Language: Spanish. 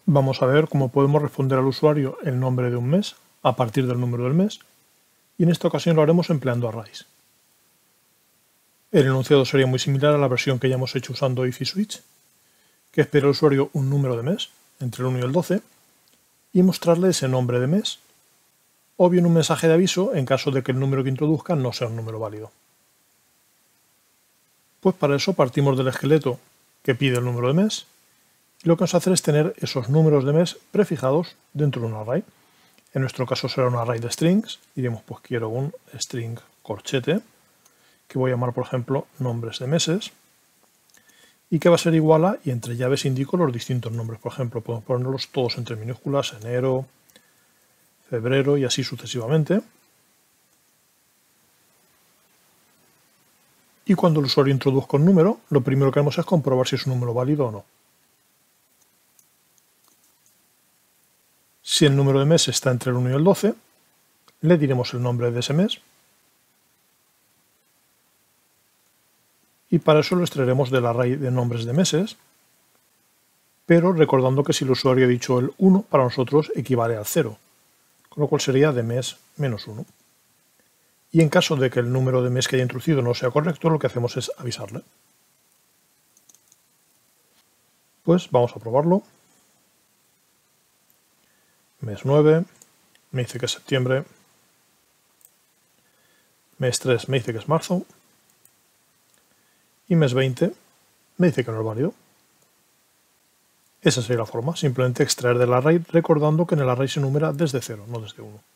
Vamos a ver cómo podemos responder al usuario el nombre de un mes a partir del número del mes, y en esta ocasión lo haremos empleando arrays. El enunciado sería muy similar a la versión que ya hemos hecho usando if y switch, que espera al usuario un número de mes, entre el 1 y el 12, y mostrarle ese nombre de mes, o bien un mensaje de aviso en caso de que el número que introduzca no sea un número válido. Pues para eso partimos del esqueleto que pide el número de mes, y lo que vamos a hacer es tener esos números de mes prefijados dentro de un array. En nuestro caso será un array de strings, diremos pues quiero un string corchete, que voy a llamar por ejemplo nombres de meses, y que va a ser igual a, y entre llaves indico los distintos nombres, por ejemplo podemos ponerlos todos entre minúsculas, enero, febrero y así sucesivamente. Y cuando el usuario introduzca un número, lo primero que haremos es comprobar si es un número válido o no. Si el número de mes está entre el 1 y el 12, le diremos el nombre de ese mes, y para eso lo extraeremos del array de nombres de meses, pero recordando que si el usuario ha dicho el 1, para nosotros equivale al 0, con lo cual sería de mes menos 1. Y en caso de que el número de mes que haya introducido no sea correcto, lo que hacemos es avisarle. Pues vamos a probarlo. Mes 9, me dice que es septiembre. Mes 3 me dice que es marzo. Y mes 20 me dice que no es válido. Esa sería la forma, simplemente extraer del array recordando que en el array se numera desde 0, no desde 1.